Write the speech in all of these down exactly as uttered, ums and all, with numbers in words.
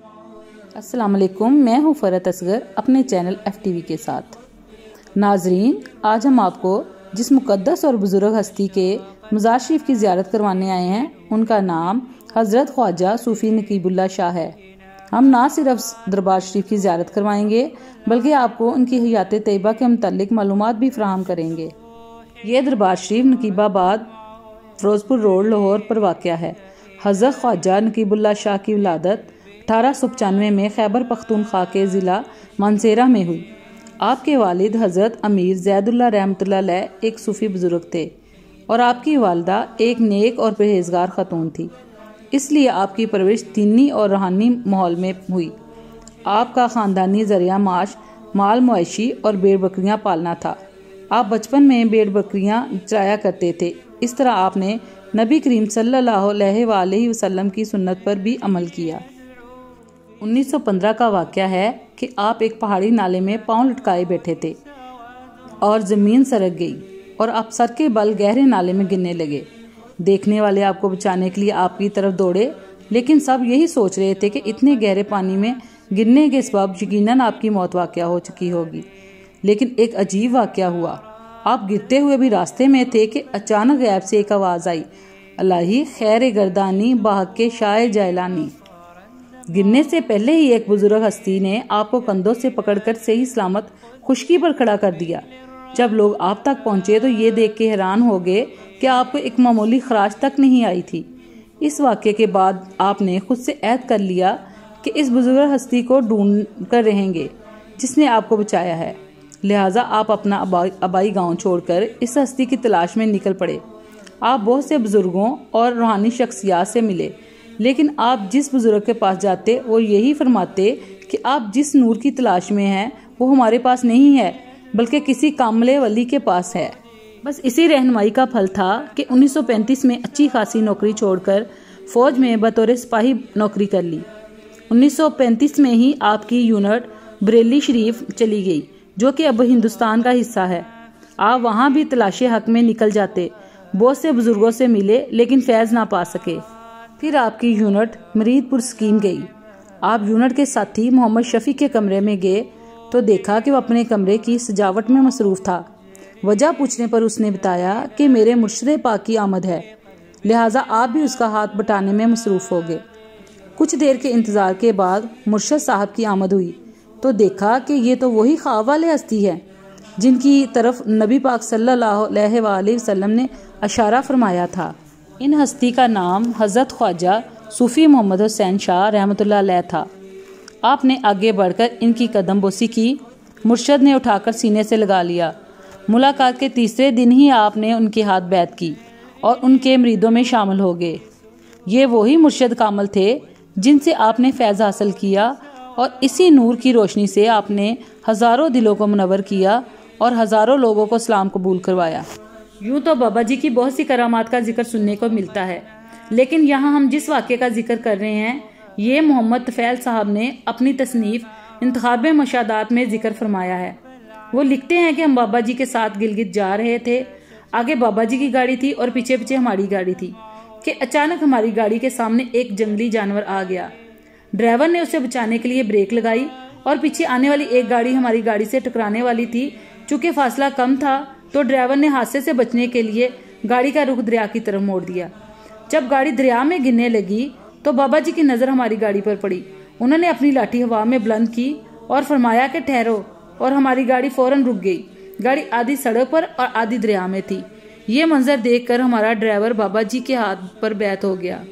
अस्सलाम वालेकुम, मैं हूँ फरहत असगर अपने चैनल एफ टी वी के साथ। नाजरीन, आज हम आपको जिस मुकद्दस और बुजुर्ग हस्ती के मज़ार शरीफ की ज़ियारत करवाने आए हैं, उनका नाम हज़रत ख्वाजा सूफ़ी नकीबुल्लाह शाह है। हम ना सिर्फ दरबार शरीफ की ज़ियारत करवाएंगे बल्कि आपको उनकी हयात तैयबा के मुतालिक मालूमात भी फराहम करेंगे। ये दरबार शरीफ नकीबाबाद फिरोजपुर रोड लाहौर पर वाक़या है। हज़रत ख्वाजा नकीबुल्लाह शाह की विलादत अठारह सौ पचानवे में खैबर पख्तूनख्वा के ज़िला मानसेरा में हुई। आपके वालिद हज़रत अमीर ज़ैदुल्लाह रहमतुल्लाह अलैह एक सूफ़ी बुज़ुर्ग थे और आपकी वालदा एक नेक और परहेज़गार ख़तून थी, इसलिए आपकी परवरिश दीनी और रूहानी माहौल में हुई। आपका ख़ानदानी ज़रिया माश माल मुआशी और भेड़ बकरियाँ पालना था। आप बचपन में भेड़ बकरियाँ चराया करते थे। इस तरह आपने नबी करीम सल्लल्लाहु अलैहि वसल्लम की सुन्नत पर भी अमल किया। उन्नीस सौ पंद्रह का वाक़या है कि आप एक पहाड़ी नाले में पांव लटकाए बैठे थे और ज़मीन सरक गई और आप सर के बल गहरे नाले में गिरने लगे। देखने वाले आपको बचाने के लिए आपकी तरफ दौड़े, लेकिन सब यही सोच रहे थे कि इतने गहरे पानी में गिरने के सबब यकीनन आपकी मौत वाक़या हो चुकी होगी। लेकिन एक अजीब वाक़या हुआ। आप गिरते हुए भी रास्ते में थे कि अचानक गैब से एक आवाज़ आई, अल्लाही खैर गर्दानी बाहक के शाह जैलानी। गिरने से पहले ही एक बुजुर्ग हस्ती ने आपको कंधों से पकड़कर सही सलामत खुशकी पर खड़ा कर दिया। जब लोग आप तक पहुंचे तो ये देख के हैरान हो गए कि आपको एक मामूली खराश तक नहीं आई थी। इस वाक़े के बाद आपने खुद से ऐद कर लिया कि इस बुजुर्ग हस्ती को ढूंढ कर रहेंगे जिसने आपको बचाया है। लिहाजा आप अपना आबाई गांव छोड़कर इस हस्ती की तलाश में निकल पड़े। आप बहुत से बुजुर्गों और रूहानी शख्सियात से मिले, लेकिन आप जिस बुजुर्ग के पास जाते वो यही फरमाते कि आप जिस नूर की तलाश में हैं वो हमारे पास नहीं है बल्कि किसी कामले वली के पास है। बस इसी रहनुमाई का फल था कि उन्नीस सौ पैंतीस में अच्छी खासी नौकरी छोड़कर फौज में बतौर सिपाही नौकरी कर ली। उन्नीस सौ पैंतीस में ही आपकी यूनिट बरेली शरीफ चली गई, जो कि अब हिंदुस्तान का हिस्सा है। आप वहाँ भी तलाशी हक में निकल जाते। बहुत से बुजुर्गों से मिले लेकिन फैज ना पा सके। फिर आपकी यूनिट मरीदपुर स्कीम गई। आप यूनिट के साथी मोहम्मद शफी के कमरे में गए तो देखा कि वो अपने कमरे की सजावट में मसरूफ था। वजह पूछने पर उसने बताया कि मेरे मुर्शिद पाक की आमद है, लिहाजा आप भी उसका हाथ बटाने में मसरूफ हो गए। कुछ देर के इंतजार के बाद मुर्शिद साहब की आमद हुई तो देखा कि ये तो वही ख्वाब वाले हस्ती है जिनकी तरफ नबी पाक सल्लल्लाहु अलैहि वसल्लम ने इशारा फरमाया था। इन हस्ती का नाम हज़रत ख्वाजा सूफ़ी मोहम्मद हुसैन शाह रहमतुल्लाह अलैह था। आपने आगे बढ़कर इनकी कदम बोसी की। मुर्शद ने उठाकर सीने से लगा लिया। मुलाकात के तीसरे दिन ही आपने उनके हाथ बैत की और उनके मरीदों में शामिल हो गए। ये वही मुर्शद कामल थे जिनसे आपने फैज़ हासिल किया और इसी नूर की रोशनी से आपने हज़ारों दिलों को मुनव्वर किया और हज़ारों लोगों को इस्लाम कबूल करवाया। यूँ तो बाबा जी की बहुत सी करामात का जिक्र सुनने को मिलता है, लेकिन यहाँ हम जिस वाक़े का जिक्र कर रहे हैं ये मोहम्मद तफ़ैल साहब ने अपनी तसनीफ़ इंतखाब मशादात में जिक्र फरमाया है। वो लिखते हैं कि हम बाबा जी के साथ गिलगित जा रहे थे। आगे बाबा जी की गाड़ी थी और पीछे पीछे हमारी गाड़ी थी कि अचानक हमारी गाड़ी के सामने एक जंगली जानवर आ गया। ड्राइवर ने उसे बचाने के लिए ब्रेक लगाई और पीछे आने वाली एक गाड़ी हमारी गाड़ी से टकराने वाली थी। चूँकि फासला कम था तो ड्राइवर ने हादसे से बचने के लिए गाड़ी का रुख दरिया की तरफ मोड़ दिया। जब गाड़ी दरिया में गिरने लगी तो बाबा जी की नज़र हमारी गाड़ी पर पड़ी। उन्होंने अपनी लाठी हवा में बुलंद की और फरमाया कि ठहरो, और हमारी गाड़ी फौरन रुक गई। गाड़ी आधी सड़क पर और आधी दरिया में थी। ये मंजर देखकर हमारा ड्राइवर बाबा जी के हाथ पर बैत हो गया।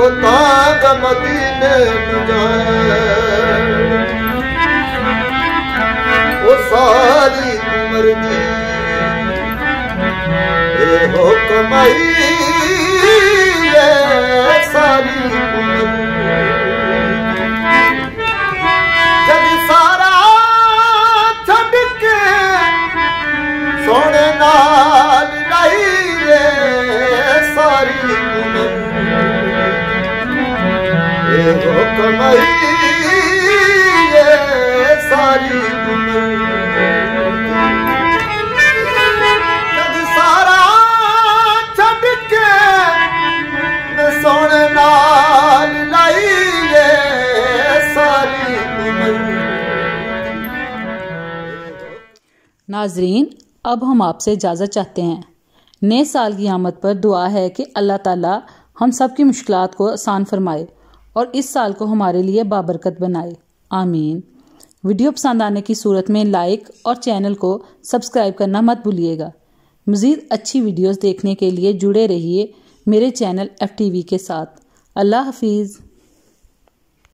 आखो तांग मदीने न जाए ओ सारी उम्र दी ए हो कमाई सारी उम्र जद सारा छड़ के सोने नाल लाई रे सारी उम्र ए हो कमाई सारी उम्र जद सारा छड़ के सोने नाल लाई रे सारी उम्र। नाजरीन, अब हम आपसे इजाज़त चाहते हैं। नए साल की आमद पर दुआ है कि अल्लाह ताला हम सब की मुश्किलात को आसान फरमाए और इस साल को हमारे लिए बाबरकत बनाए। आमीन। वीडियो पसंद आने की सूरत में लाइक और चैनल को सब्सक्राइब करना मत भूलिएगा। मज़ीद अच्छी वीडियोस देखने के लिए जुड़े रहिए मेरे चैनल एफ टी वी के साथ। अल्लाह हाफिज़।